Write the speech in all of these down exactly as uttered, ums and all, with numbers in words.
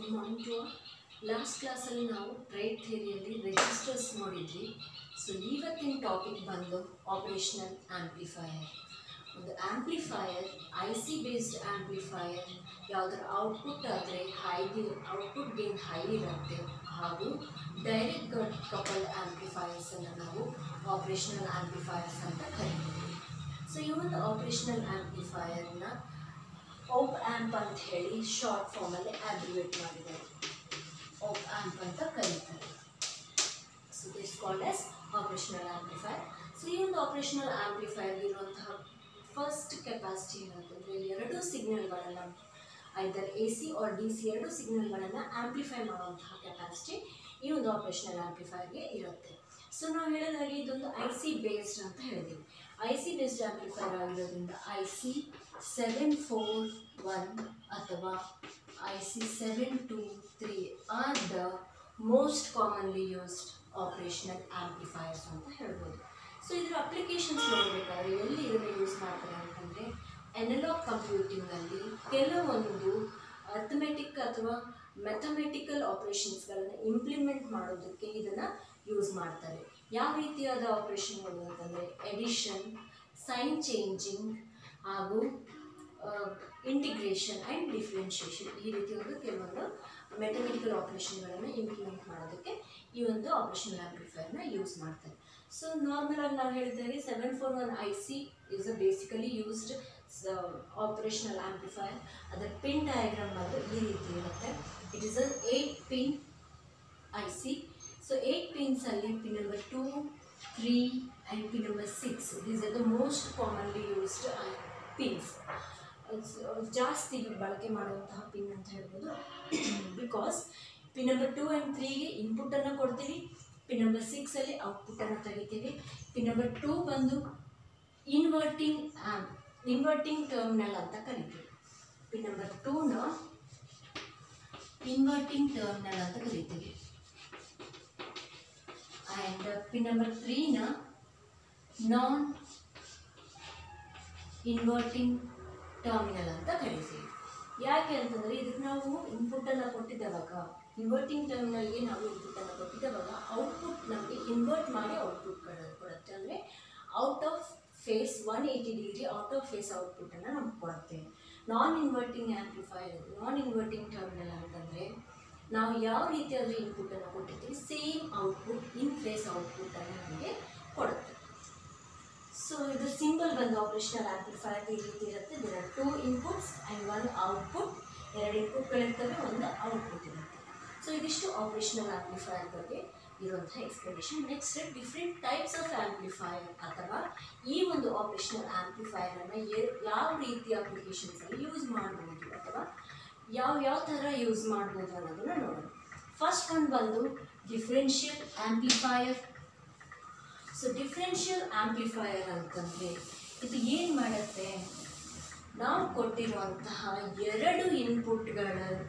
Good morning to all. Last ಕ್ಲಾಸಲ್ಲಿ ನಾವು trade ಥಿಯರಿಯಲ್ಲಿ ರೆಜಿಸ್ಟರ್ಸ್ ನೋಡಿದ್ವಿ. ಸೊ ಇವತ್ತಿನ ಟಾಪಿಕ್ ಬಂದು ಆಪರೇಷನಲ್ ಆಂಪ್ಲಿಫೈಯರ್. ಒಂದು amplifier I C based amplifier ಯಾವುದರ ಔಟ್ಪುಟ್ ಆದರೆ ಹೈ ಔಟ್ಪುಟ್ ಗೇನ್ ಹೈ ಇರುತ್ತೆ, ಹಾಗೂ ಡೈರೆಕ್ಟ್ ಕಪಲ್ ಆಂಪ್ಲಿಫೈಯರ್ಸನ್ನು ನಾವು ಆಪರೇಷನಲ್ ಆಂಪ್ಲಿಫೈಯರ್ಸ್ ಅಂತ ಕರಿತೀವಿ. ಸೊ ಈ ಒಂದು ಆಪರೇಷನಲ್ ಆಂಪ್ಲಿಫೈಯರ್ನ ಓಪ್ ಆ್ಯಂಪ್ ಅಂತ ಹೇಳಿ ಶಾರ್ಟ್ ಫಾರ್ಮಲ್ಲಿ ಆಬ್ರಿವೇಟ್ ಮಾಡಿದ್ದಾರೆ, ಓಪ್ ಆ್ಯಂಪ್ ಅಂತ ಕರೀತಾರೆ. So this called as operational amplifier. So ಈ ಒಂದು ಆಪರೇಷನಲ್ ಆಂಪ್ಲಿಫೈಯರ್ ಇರುವಂತಹ ಫಸ್ಟ್ ಕೆಪಾಸಿಟಿ ಏನಂತಂದರೆ ಎರಡು ಸಿಗ್ನಲ್ಗಳನ್ನು either A C or D C ಎರಡು ಸಿಗ್ನಲ್ಗಳನ್ನು ಆಂಪ್ಲಿಫೈ ಮಾಡುವಂತಹ ಕೆಪಾಸಿಟಿ ಈ ಒಂದು ಆಪರೇಷನಲ್ ಆಂಪ್ಲಿಫೈಯರ್ಗೆ ಇರುತ್ತೆ. ಸೊ ನಾವು ಹೇಳೋದಾಗಿ ಇದೊಂದು ಐ ಸಿ ಬೇಸ್ಡ್ ಅಂತ ಹೇಳಿದ್ದೀವಿ. ಐ ಸಿ ಬೇಸ್ಡ್ ಆಂಪ್ಲಿಫೈಯರ್ ಆಗಿರೋದ್ರಿಂದ I C seven four one ಅಥವಾ I C seven two three are the most commonly used operational amplifiers ಅಂತ ಹೇಳ್ಬೋದು. ಸೊ ಇದರ ಅಪ್ಲಿಕೇಶನ್ಸ್ ನೋಡಬೇಕಾದ್ರೆ ಎಲ್ಲಿ ಇದನ್ನು ಯೂಸ್ ಮಾಡ್ತಾರೆ ಅಂತಂದರೆ ಅನಲಾಗ್ ಕಂಪ್ಯೂಟಿಂಗಲ್ಲಿ ಕೆಲವೊಂದು ಅರ್ಥಮೆಟಿಕ್ ಅಥವಾ ಮೆಥಮೆಟಿಕಲ್ ಆಪರೇಷನ್ಸ್ಗಳನ್ನು ಇಂಪ್ಲಿಮೆಂಟ್ ಮಾಡೋದಕ್ಕೆ ಇದನ್ನು ಯೂಸ್ ಮಾಡ್ತಾರೆ. ಯಾವ ರೀತಿಯಾದ ಆಪರೇಷನ್ಗಳು ಅಂತಂದರೆ ಎಡಿಷನ್, ಸೈನ್ ಚೇಂಜಿಂಗ್ ಹಾಗೂ ಇಂಟಿಗ್ರೇಷನ್ ಆ್ಯಂಡ್ ಡಿಫ್ರೆನ್ಷಿಯೇಷನ್, ಈ ರೀತಿ ಒಂದು ಕೆಲವೊಂದು ಮೆಥಮೆಟಿಕಲ್ ಆಪರೇಷನ್ಗಳನ್ನು ಇಂಪ್ಲಿಮೆಂಟ್ ಮಾಡೋದಕ್ಕೆ ಈ ಒಂದು ಆಪರೇಷನಲ್ ಆಂಪ್ಲಿಫೈಯರ್ನ ಯೂಸ್ ಮಾಡ್ತಾರೆ. ಸೊ ನಾರ್ಮಲ್ ಆಗಿ ನಾವು ಹೇಳಿದಾಗ seven four one I C is a basically used operational amplifier. ಅದರ ಪಿನ್ ಡಯಾಗ್ರಾಮ್ ಅದು ಈ ರೀತಿ ಇರುತ್ತೆ. It is a eight pin I C. So eight ಪಿನ್ಸಲ್ಲಿ pin number two, three and pin number six, these are the most commonly used pins. ಜಾಸ್ತಿ ಬಳಕೆ ಮಾಡುವಂತಹ pin ಅಂತ ಹೇಳ್ಬೋದು. Because pin number two and ತ್ರೀಗೆ ಇನ್ಪುಟ್ಟನ್ನು ಕೊಡ್ತೀವಿ, ಪಿನ್ ನಂಬರ್ ಸಿಕ್ಸಲ್ಲಿ ಔಟ್ಪುಟ್ಟನ್ನು ತೆಗಿತೀವಿ. ಪಿನ್ ನಂಬರ್ ಟೂ ಬಂದು ಇನ್ವರ್ಟಿಂಗ್ ಆ್ಯಂಪ್ ಇನ್ವರ್ಟಿಂಗ್ ಟರ್ಮಿನಲ್ ಅಂತ ಕರಿತೀವಿ. ಪಿನ್ ನಂಬರ್ ಟೂನ ಇನ್ವರ್ಟಿಂಗ್ ಟರ್ಮಿನಲ್ ಅಂತ ಕರಿತೀವಿ. ಆ್ಯಂಡ್ ಪಿನ್ ನಂಬರ್ ತ್ರೀನ ನಾನ್ ಇನ್ವರ್ಟಿಂಗ್ ಟರ್ಮಿನಲ್ ಅಂತ ಕರಿತೀವಿ. ಯಾಕೆ ಅಂತಂದರೆ ಇದಕ್ಕೆ ನಾವು ಇನ್ಪುಟ್ಟನ್ನು ಕೊಟ್ಟಿದ್ದವಾಗ, ಇನ್ವರ್ಟಿಂಗ್ ಟರ್ಮಿನಲ್ಗೆ ನಾವು ಇನ್ಪುಟ್ಟನ್ನು ಕೊಟ್ಟಿದ್ದವಾಗ ಔಟ್ಪುಟ್ ನಮಗೆ ಇನ್ವರ್ಟ್ ಮಾಡಿ ಔಟ್ಪುಟ್ ಕೊಡುತ್ತೆ. ಅಂದರೆ out of phase one eighty degree out of phase ಔಟ್ಪುಟ್ಟನ್ನು ನಮ್ಗೆ ಕೊಡುತ್ತೆ. Non inverting amplifier, non inverting terminal ಅಂತಂದರೆ ನಾವು ಯಾವ ರೀತಿಯಾದರೂ ಇನ್ಪುಟ್ಟನ್ನು ಕೊಟ್ಟಿರ್ತೀವಿ, ಸೇಮ್ ಔಟ್ಪುಟ್ ಇನ್ ಫೇಸ್ ಔಟ್ಪುಟ್ಟನ್ನು ನಮಗೆ ಕೊಡುತ್ತೆ. ಸೊ ಇದು ಸಿಂಪಲ್ ಬಂದು ಆಪರೇಷನಲ್ ಆಂಪ್ಲಿಫೈಯರ್ ಈ ರೀತಿ ಇರುತ್ತೆ. There are two inputs and one output. ಎರಡು ಇನ್ಪುಟ್ಗಳಿರ್ತವೆ, ಒಂದು ಔಟ್ಪುಟ್ ಇರುತ್ತೆ. ಸೊ ಇದಿಷ್ಟು ಆಪರೇಷನಲ್ ಆಂಪ್ಲಿಫೈಯರ್ ಬಗ್ಗೆ ಇರುವಂಥ explanation. Next different types of amplifier ಅಥವಾ ಈ ಒಂದು ಆಪರೇಷನಲ್ ಆಂಪ್ಲಿಫೈಯರನ್ನು ಯಾವ ರೀತಿಯ ಅಪ್ಲಿಕೇಶನ್ಸಲ್ಲಿ ಯೂಸ್ ಮಾಡ್ಬೋದು ಅಥವಾ ಯಾವ ಯಾವ ಥರ ಯೂಸ್ ಮಾಡ್ಬೋದು ಅನ್ನೋದನ್ನು ನೋಡೋಣ. ಫಸ್ಟ್ ಒಂದು ಬಂದು differential amplifier. So differential amplifier ಅಂತಂದರೆ ಇದು ಏನು ಮಾಡುತ್ತೆ, ನಾವು ಕೊಟ್ಟಿರುವಂತಹ ಎರಡು ಇನ್ಪುಟ್ಗಳ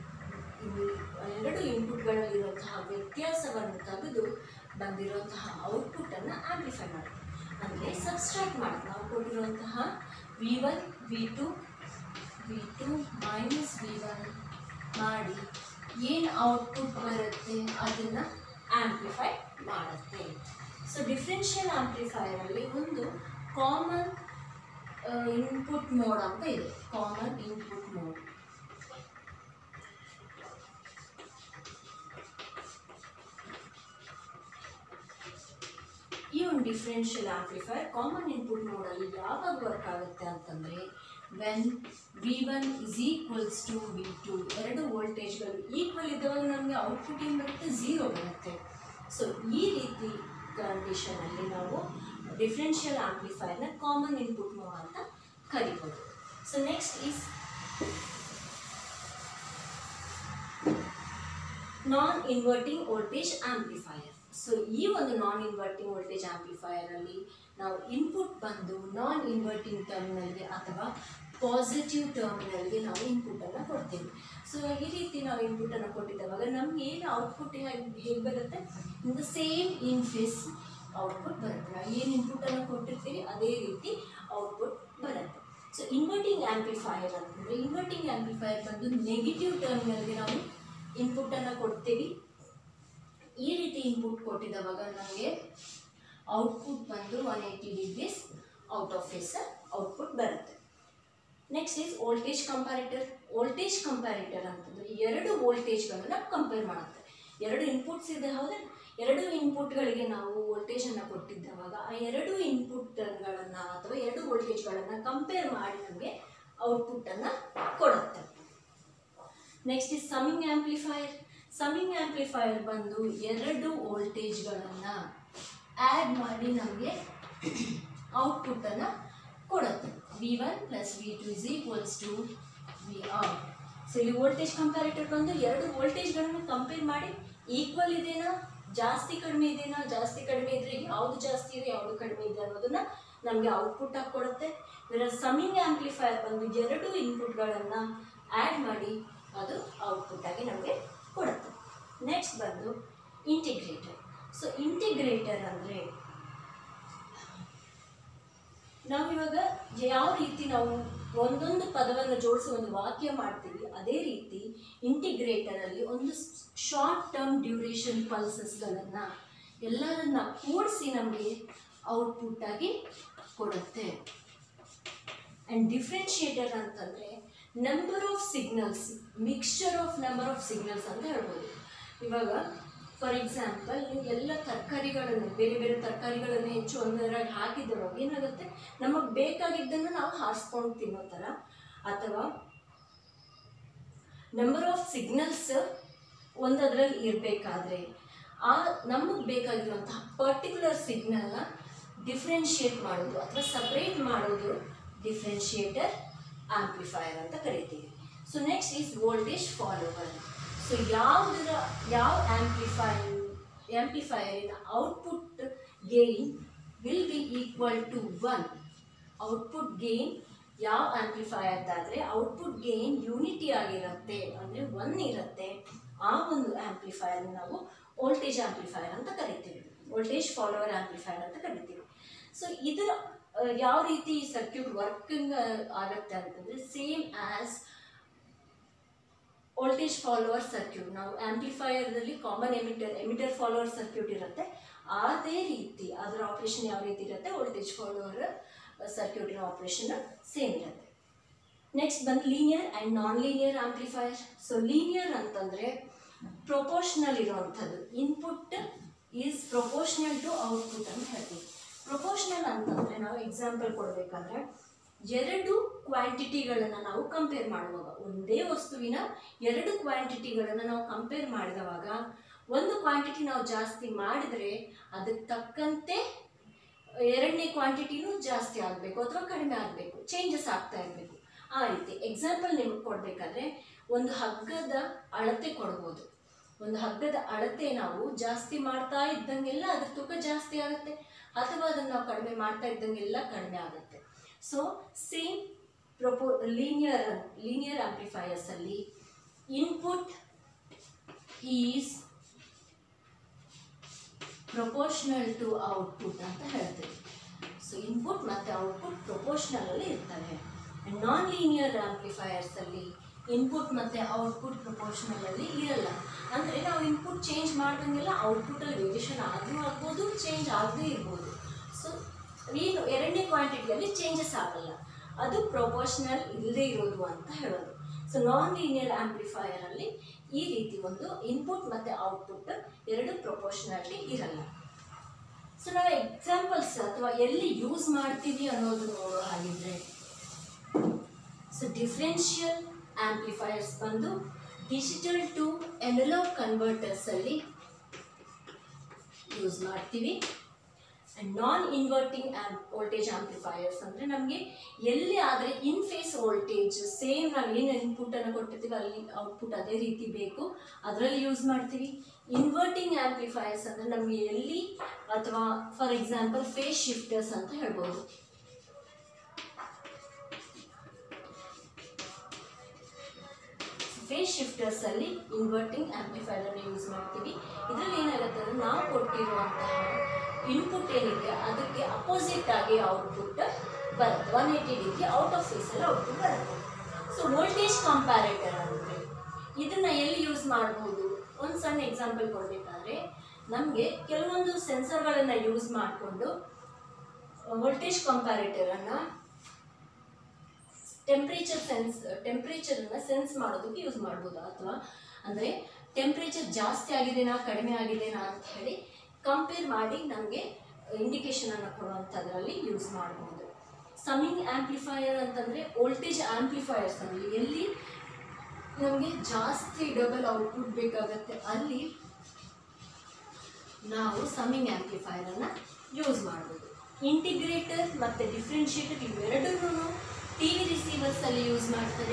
ಎರಡು ಇನ್ಪುಟ್ಗಳಲ್ಲಿರುವಂತಹ ವ್ಯತ್ಯಾಸವನ್ನು ತೆಗೆದು ಬಂದಿರುವಂತಹ ಔಟ್ಪುಟ್ಟನ್ನು ಆಂಪ್ಲಿಫೈ ಮಾಡುತ್ತೆ. ಅಂದರೆ ಸಬ್ಸ್ಟ್ರಾಕ್ಟ್ ಮಾಡುತ್ತೆ. ನಾವು ಕೊಟ್ಟಿರುವಂತಹ V one V two V two minus V one ಮಾಡಿ ಏನು ಔಟ್ಪುಟ್ ಬರುತ್ತೆ ಅದನ್ನು ಆಂಪ್ಲಿಫೈ ಮಾಡುತ್ತೆ. ಸೊ ಡಿಫ್ರೆನ್ಷಿಯಲ್ ಆಂಪ್ಲಿಫೈಯರಲ್ಲಿ ಒಂದು ಕಾಮನ್ ಇನ್ಪುಟ್ ಮೋಡ್ ಅಂತ ಇದೆ, ಕಾಮನ್ ಇನ್ಪುಟ್ ಮೋಡ್. ಈ ಒಂದು ಡಿಫ್ರೆನ್ಷಿಯಲ್ ಆಂಪ್ಲಿಫೈಯರ್ ಕಾಮನ್ ಇನ್ಪುಟ್ ಮೋಡಲ್ಲಿ ಯಾವಾಗ ವರ್ಕ್ ಆಗುತ್ತೆ ಅಂತಂದರೆ when V one is equals to V two, ಎರಡು ವೋಲ್ಟೇಜ್ಗಳು ಈಕ್ವಲ್ ಇದ್ದವಾಗ ನಮಗೆ ಔಟ್ಪುಟ್ ಏನು ಬರುತ್ತೆ, ಝೀರೋ ಬರುತ್ತೆ. ಸೊ ಈ ರೀತಿ ಕಂಡೀಷನಲ್ಲಿ ನಾವು ಡಿಫ್ರೆನ್ಷಿಯಲ್ ಆಂಪ್ಲಿಫೈಯರ್ನ ಕಾಮನ್ ಇನ್ಪುಟ್ ಮೋಡ್ ಅಂತ ಕರಿಬೋದು. So next is non inverting voltage amplifier. So ಈ ಒಂದು ನಾನ್ ಇನ್ವರ್ಟಿಂಗ್ ವೋಲ್ಟೇಜ್ ಆಂಪ್ಲಿಫೈಯರಲ್ಲಿ ನಾವು ಇನ್ಪುಟ್ ಬಂದು ನಾನ್ ಇನ್ವರ್ಟಿಂಗ್ ಟರ್ಮಿನಲ್ಗೆ ಅಥವಾ ಪಾಸಿಟಿವ್ ಟರ್ಮಿನಲ್ಗೆ ನಾವು ಇನ್ಪುಟ್ಟನ್ನು ಕೊಡ್ತೀವಿ. ಸೊ ಈ ರೀತಿ ನಾವು ಇನ್ಪುಟ್ಟನ್ನು ಕೊಟ್ಟಿದ್ದವಾಗ ನಮ್ಗೆ ಏನು ಔಟ್ಪುಟ್ ಹೇಗೆ ಹೇಗೆ ಬರುತ್ತೆ, in the same in phase output ಬರುತ್ತೆ. ನಾವು ಏನು ಇನ್ಪುಟ್ಟನ್ನು ಕೊಟ್ಟಿರ್ತೀವಿ ಅದೇ ರೀತಿ ಔಟ್ಪುಟ್ ಬರುತ್ತೆ. ಸೊ ಇನ್ವರ್ಟಿಂಗ್ ಆಂಪ್ಲಿಫೈಯರ್ ಅಂತಂದರೆ ಇನ್ವರ್ಟಿಂಗ್ ಆಂಪ್ಲಿಫೈಯರ್ ಬಂದು ನೆಗೆಟಿವ್ ಟರ್ಮಿನಲ್ಗೆ ನಾವು ಇನ್ಪುಟ್ಟನ್ನು ಕೊಡ್ತೀವಿ. ಈ ರೀತಿ ಇನ್ಪುಟ್ ಕೊಟ್ಟಿದ್ದವಾಗ ನಮಗೆ ಔಟ್ಪುಟ್ ಬಂದು one eighty degrees out of phase output ಬರುತ್ತೆ. Next is voltage comparator. Voltage comparator ಅಂತಂದರೆ ಎರಡು ವೋಲ್ಟೇಜ್ಗಳನ್ನು ಕಂಪೇರ್ ಮಾಡುತ್ತೆ. ಎರಡು ಇನ್ಪುಟ್ಸ್ ಇದೆ ಹೌದಾ, ಎರಡು ಇನ್ಪುಟ್ಗಳಿಗೆ ನಾವು ವೋಲ್ಟೇಜನ್ನು ಕೊಟ್ಟಿದ್ದವಾಗ ಆ ಎರಡು ಇನ್ಪುಟ್ಗಳನ್ನು ಅಥವಾ ಎರಡು ವೋಲ್ಟೇಜ್ಗಳನ್ನು ಕಂಪೇರ್ ಮಾಡಿ ನಮಗೆ ಔಟ್ಪುಟ್ಟನ್ನು ಕೊಡುತ್ತೆ. Next is summing amplifier. Summing amplifier ಬಂದು ಎರಡು ವೋಲ್ಟೇಜ್ಗಳನ್ನು ಆ್ಯಡ್ ಮಾಡಿ ನಮಗೆ ಔಟ್ಪುಟ್ಟನ್ನು ಕೊಡುತ್ತೆ. V one plus V two is equals to V out. So ಇಲ್ಲಿ ವೋಲ್ಟೇಜ್ ಕಂಪ್ಯಾರಿಟರ್ ಬಂದು ಎರಡು ವೋಲ್ಟೇಜ್ಗಳನ್ನು ಕಂಪೇರ್ ಮಾಡಿ ಈಕ್ವಲ್ ಇದೆನಾ, ಜಾಸ್ತಿ ಕಡಿಮೆ ಇದೆನಾ, ಜಾಸ್ತಿ ಕಡಿಮೆ ಇದ್ದರೆ ಯಾವುದು ಜಾಸ್ತಿ ಇದೆ ಯಾವುದು ಕಡಿಮೆ ಇದೆ ಅನ್ನೋದನ್ನು ನಮಗೆ ಔಟ್ಪುಟ್ ಆಗಿ ಕೊಡುತ್ತೆ. ಇದರ ಸಮ್ಮಿಂಗ್ ಆ್ಯಂಪ್ಲಿಫೈಯರ್ ಬಂದು ಎರಡು ಇನ್ಪುಟ್ಗಳನ್ನು ಆ್ಯಡ್ ಮಾಡಿ ಅದು ಔಟ್ಪುಟ್ ಆಗಿ ನಮಗೆ ಕೊಡುತ್ತೆ. ನೆಕ್ಸ್ಟ್ ಬಂದು ಇಂಟಿಗ್ರೇಟರ್. ಸೊ ಇಂಟಿಗ್ರೇಟರ್ ಅಂದರೆ ನಾವಿವಾಗ ಯಾವ ರೀತಿ ನಾವು ಒಂದೊಂದು ಪದವನ್ನು ಜೋಡಿಸಿ ಒಂದು ವಾಕ್ಯ ಮಾಡ್ತೀವಿ, ಅದೇ ರೀತಿ ಇಂಟಿಗ್ರೇಟರಲ್ಲಿ ಒಂದು ಶಾರ್ಟ್ ಟರ್ಮ್ ಡ್ಯೂರೇಷನ್ ಪಲ್ಸಸ್ಗಳನ್ನು ಎಲ್ಲರನ್ನ ಕೂಡಿಸಿ ನಮಗೆ ಔಟ್ಪುಟ್ಟಾಗಿ ಕೊಡುತ್ತೆ. ಆ್ಯಂಡ್ ಡಿಫ್ರೆನ್ಷಿಯೇಟರ್ ಅಂತಂದರೆ number of signals, mixture of number of signals ಅಂತ ಹೇಳ್ಬೋದು. ಇವಾಗ ಫಾರ್ ಎಕ್ಸಾಂಪಲ್ ನೀವು ಎಲ್ಲ ತರಕಾರಿಗಳನ್ನು ಬೇರೆ ಬೇರೆ ತರಕಾರಿಗಳನ್ನು ಹೆಚ್ಚು ಒಂದರಾಗಿ ಹಾಕಿದವಾಗ ಏನಾಗುತ್ತೆ, ನಮಗೆ ಬೇಕಾಗಿದ್ದನ್ನು ನಾವು ಹಾರಿಸ್ಕೊಂಡು ತಿನ್ನೋ ಥರ, ಅಥವಾ ನಂಬರ್ ಆಫ್ ಸಿಗ್ನಲ್ಸ್ ಒಂದದ್ರಲ್ಲಿ ಇರಬೇಕಾದ್ರೆ ಆ ನಮಗೆ ಬೇಕಾಗಿರುವಂತಹ ಪರ್ಟಿಕ್ಯುಲರ್ ಸಿಗ್ನಲ್ನ ಡಿಫ್ರೆನ್ಷಿಯೇಟ್ ಮಾಡೋದು ಅಥವಾ ಸಪ್ರೇಟ್ ಮಾಡೋದು ಡಿಫ್ರೆನ್ಷಿಯೇಟರ್ ಆಂಪ್ಲಿಫೈಯರ್ ಅಂತ ಕರಿತೀವಿ. So next is voltage follower. So ಯಾವುದರ ಯಾವ ಆಂಪ್ಲಿಫೈರ್ ಆಂಪ್ಲಿಫೈಯರಿನ output gain will be equal to one. Output gain ಯಾವ ಆಂಪ್ಲಿಫೈಯರ್ದಾದರೆ ಔಟ್ಪುಟ್ ಗೇನ್ ಯೂನಿಟಿ ಆಗಿರುತ್ತೆ, ಅಂದರೆ ಒನ್ ಇರುತ್ತೆ, ಆ ಒಂದು ಆಂಪ್ಲಿಫೈಯರ್ ನಾವು ವೋಲ್ಟೇಜ್ ಆಂಪ್ಲಿಫೈಯರ್ ಅಂತ ಕರಿತೀವಿ, ವೋಲ್ಟೇಜ್ ಫಾಲೋವರ್ ಆಂಪ್ಲಿಫೈಯರ್ ಅಂತ ಕರಿತೀವಿ. ಸೊ ಇದರ ಯಾವ ರೀತಿ ಸರ್ಕ್ಯೂಟ್ ವರ್ಕಿಂಗ್ ಆಗುತ್ತೆ ಅಂತಂದರೆ same as voltage follower circuit. ನಾವು ಆಂಪ್ಲಿಫೈಯರ್ದಲ್ಲಿ common emitter emitter follower circuit ಇರುತ್ತೆ, ಅದೇ ರೀತಿ ಅದರ ಆಪ್ರೇಷನ್ ಯಾವ ರೀತಿ ಇರುತ್ತೆ, ವೋಲ್ಟೇಜ್ ಫಾಲೋವರ್ ಸರ್ಕ್ಯೂಟಿನ ಆಪ್ರೇಷನ್ ಸೇಮ್ ಇರುತ್ತೆ. ನೆಕ್ಸ್ಟ್ ಬಂದು linear and non linear amplifier. So linear ಅಂತಂದರೆ ಪ್ರೊಪೋರ್ಷನಲ್ ಇರುವಂಥದ್ದು, input is proportional to output ಅಂತ ಹೇಳ್ತೀವಿ. ಪ್ರೊಪೋರ್ಷನಲ್ ಅಂತಂದರೆ ನಾವು ಎಕ್ಸಾಂಪಲ್ ಕೊಡಬೇಕಾದ್ರೆ ಎರಡು ಕ್ವಾಂಟಿಟಿಗಳನ್ನು ನಾವು ಕಂಪೇರ್ ಮಾಡುವಾಗ, ಒಂದೇ ವಸ್ತುವಿನ ಎರಡು ಕ್ವಾಂಟಿಟಿಗಳನ್ನು ನಾವು ಕಂಪೇರ್ ಮಾಡಿದವಾಗ ಒಂದು ಕ್ವಾಂಟಿಟಿ ನಾವು ಜಾಸ್ತಿ ಮಾಡಿದರೆ ಅದಕ್ಕೆ ತಕ್ಕಂತೆ ಎರಡನೇ ಕ್ವಾಂಟಿಟಿನೂ ಜಾಸ್ತಿ ಆಗಬೇಕು ಅಥವಾ ಕಡಿಮೆ ಆಗಬೇಕು, ಚೇಂಜಸ್ ಆಗ್ತಾ ಇರಬೇಕು. ಆ ರೀತಿ ಎಕ್ಸಾಂಪಲ್ ನಿಮಗೆ ಕೊಡಬೇಕಾದ್ರೆ ಒಂದು ಹಗ್ಗದ ಅಳತೆ ಕೊಡ್ಬೋದು. ಒಂದು ಹಗ್ಗದ ಅಳತೆ ನಾವು ಜಾಸ್ತಿ ಮಾಡ್ತಾ ಇದ್ದಂಗೆಲ್ಲ ಅದ್ರ ತೂಕ ಜಾಸ್ತಿ ಆಗುತ್ತೆ, ಅಥವಾ ಅದನ್ನು ನಾವು ಕಡಿಮೆ ಮಾಡ್ತಾ ಇದ್ದಂಗೆಲ್ಲ ಕಡಿಮೆ ಆಗುತ್ತೆ. ಸೊ ಸೇಮ್ ಪ್ರೊಪೋ ಲೀನಿಯರ್ ಲೀನಿಯರ್ ಆಂಪ್ಲಿಫೈಯರ್ಸಲ್ಲಿ input is proportional to output ಅಂತ ಹೇಳ್ತೀವಿ. ಸೊ ಇನ್ಪುಟ್ ಮತ್ತು ಔಟ್ಪುಟ್ ಪ್ರೊಪೋರ್ಷನಲಲ್ಲಿ ಇರ್ತವೆ. ಆ್ಯಂಡ್ ನಾನ್ ಲೀನಿಯರ್ ಆಂಪ್ಲಿಫೈಯರ್ಸಲ್ಲಿ ಇನ್ಪುಟ್ ಮತ್ತು ಔಟ್ಪುಟ್ ಪ್ರೊಪೋರ್ಷನಲಲ್ಲಿ ಇರಲ್ಲ. ಅಂದರೆ ನಾವು ಇನ್ಪುಟ್ ಚೇಂಜ್ ಮಾಡ್ದಂಗೆಲ್ಲ ಔಟ್ಪುಟಲ್ಲಿ ವೇರಿಯೇಷನ್ ಆದರೂ ಆಗ್ಬೋದು, ಚೇಂಜ್ ಆಗದೇ ಇರ್ಬೋದು. ಸೊ ಏನು ಎರಡನೇ ಕ್ವಾಂಟಿಟಿಯಲ್ಲಿ ಚೇಂಜಸ್ ಆಗಲ್ಲ, ಅದು ಪ್ರೊಪೋರ್ಷನಲ್ ಇಲ್ಲದೇ ಇರೋದು ಅಂತ ಹೇಳೋದು. ಸೊ ನಾನ್ ಲೀನಿಯರ್ ಆಂಪ್ಲಿಫೈಯರಲ್ಲಿ ಈ ರೀತಿ ಒಂದು ಇನ್ಪುಟ್ ಮತ್ತು ಔಟ್ಪುಟ್ ಎರಡು ಪ್ರೊಪೋರ್ಷನಾಲಿಟಿ ಇರಲ್ಲ. ಸೊ ನಾವು ಎಕ್ಸಾಂಪಲ್ಸ್ ಅಥವಾ ಎಲ್ಲಿ ಯೂಸ್ ಮಾಡ್ತೀವಿ ಅನ್ನೋದು ನೋಡೋ ಹಾಗಿದ್ರೆ, ಸೊ ಡಿಫ್ರೆನ್ಷಿಯಲ್ ಆಂಪ್ಲಿಫೈಯರ್ಸ್ ಬಂದು ಡಿಜಿಟಲ್ ಟು ಅನಲಾಗ್ ಕನ್ವರ್ಟರ್ಸಲ್ಲಿ ಯೂಸ್ ಮಾಡ್ತೀವಿ. And non inverting amp voltage amplifiers ಅಂದರೆ ನಮಗೆ ಎಲ್ಲಿ ಆದರೆ ಇನ್ ಫೇಸ್ ವೋಲ್ಟೇಜ್ ಸೇಮ್ ನಾವು ಏನು ಇನ್ಪುಟ್ಟನ್ನು ಕೊಟ್ಟಿರ್ತೀವಿ ಅಲ್ಲಿ ಔಟ್ಪುಟ್ ಅದೇ ರೀತಿ ಬೇಕು, ಅದರಲ್ಲಿ ಯೂಸ್ ಮಾಡ್ತೀವಿ. ಇನ್ವರ್ಟಿಂಗ್ ಆಂಪ್ಲಿಫೈಯರ್ಸ್ ಅಂದರೆ ನಮಗೆ ಎಲ್ಲಿ ಅಥವಾ ಫಾರ್ ಎಕ್ಸಾಂಪಲ್ ಫೇಸ್ ಶಿಫ್ಟರ್ಸ್ ಅಂತ ಹೇಳ್ಬೋದು. ಫೇಸ್ ಶಿಫ್ಟರ್ಸಲ್ಲಿ ಇನ್ವರ್ಟಿಂಗ್ ಆಂಪ್ಲಿಫೈಯರನ್ನು ಯೂಸ್ ಮಾಡ್ತೀವಿ. ಇದರಲ್ಲಿ ಏನಾಗುತ್ತೆ ಅಂದರೆ ನಾವು ಕೊಟ್ಟಿರುವಂತಹ ಇನ್ಪುಟ್ ಏನಿದೆ ಅದಕ್ಕೆ ಅಪೋಸಿಟ್ ಆಗಿ ಔಟ್ಪುಟ್ ಬರುತ್ತೆ, one eighty degree out of ಫೇಸಲ್ಲಿ ಔಟ್ಪುಟ್ ಬರುತ್ತೆ. ಸೊ ವೋಲ್ಟೇಜ್ ಕಂಪ್ಯಾರೇಟರ್ ಅಂದರೆ ಇದನ್ನು ಎಲ್ಲಿ ಯೂಸ್ ಮಾಡ್ಬೋದು? ಒಂದು ಸಣ್ಣ ಎಕ್ಸಾಂಪಲ್ ಕೊಡಬೇಕಾದ್ರೆ ನಮಗೆ ಕೆಲವೊಂದು ಸೆನ್ಸರ್ಗಳನ್ನು ಯೂಸ್ ಮಾಡಿಕೊಂಡು ವೋಲ್ಟೇಜ್ ಕಂಪ್ಯಾರೇಟರನ್ನು ಟೆಂಪ್ರೇಚರ್ ಸೆನ್ಸ್ ಟೆಂಪ್ರೇಚರನ್ನು ಸೆನ್ಸ್ ಮಾಡೋದಕ್ಕೆ ಯೂಸ್ ಮಾಡ್ಬೋದು. ಅಥವಾ ಅಂದರೆ ಟೆಂಪ್ರೇಚರ್ ಜಾಸ್ತಿ ಆಗಿದೆನಾ ಕಡಿಮೆ ಆಗಿದೆನಾ ಅಂತ ಹೇಳಿ ಕಂಪೇರ್ ಮಾಡಿ ನಮಗೆ ಇಂಡಿಕೇಶನನ್ನು ಕೊಡುವಂಥದ್ರಲ್ಲಿ ಯೂಸ್ ಮಾಡ್ಬೋದು. ಸಮ್ಮಿಂಗ್ ಆ್ಯಂಪ್ಲಿಫೈಯರ್ ಅಂತಂದರೆ ವೋಲ್ಟೇಜ್ ಆ್ಯಂಪ್ಲಿಫೈಯರ್ಸಲ್ಲಿ ಎಲ್ಲಿ ನಮಗೆ ಜಾಸ್ತಿ ಡಬಲ್ ಔಟ್ಪುಟ್ ಬೇಕಾಗುತ್ತೆ ಅಲ್ಲಿ ನಾವು ಸಮ್ಮಿಂಗ್ ಆ್ಯಂಪ್ಲಿಫೈಯರನ್ನು ಯೂಸ್ ಮಾಡ್ಬೋದು. ಇಂಟಿಗ್ರೇಟರ್ ಮತ್ತು ಡಿಫ್ರೆನ್ಷಿಯೇಟರ್ ಇವೆರಡನ್ನೂ ಟಿ ವಿ ರಿಸೀವರ್ಸಲ್ಲಿ ಯೂಸ್ ಮಾಡ್ತಾರೆ.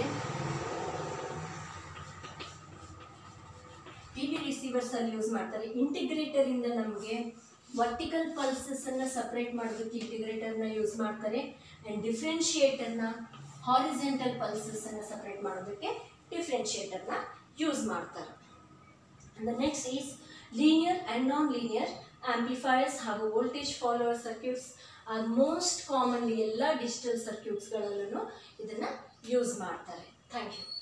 ಟಿ ವಿ ರಿಸೀವರ್ಸಲ್ಲಿ ಯೂಸ್ ಮಾಡ್ತಾರೆ. ಇಂಟಿಗ್ರೇಟರಿಂದ ನಮಗೆ ವರ್ಟಿಕಲ್ ಪಲ್ಸಸ್ಸನ್ನು ಸಪ್ರೇಟ್ ಮಾಡೋದಕ್ಕೆ ಇಂಟಿಗ್ರೇಟರ್ನ ಯೂಸ್ ಮಾಡ್ತಾರೆ. ಆ್ಯಂಡ್ ಡಿಫ್ರೆನ್ಷಿಯೇಟರ್ನ ಹಾರಿಜೆಂಟಲ್ ಪಲ್ಸಸ್ಸನ್ನು ಸಪ್ರೇಟ್ ಮಾಡೋದಕ್ಕೆ ಡಿಫ್ರೆನ್ಷಿಯೇಟರ್ನ ಯೂಸ್ ಮಾಡ್ತಾರೆ. And the next is linear and non-linear amplifiers ಹಾಗೂ voltage follower circuits are most commonly ಎಲ್ಲ ಡಿಜಿಟಲ್ ಸರ್ಕ್ಯೂಟ್ಸ್ಗಳಲ್ಲೂ ಇದನ್ನು ಯೂಸ್ ಮಾಡ್ತಾರೆ. Thank you.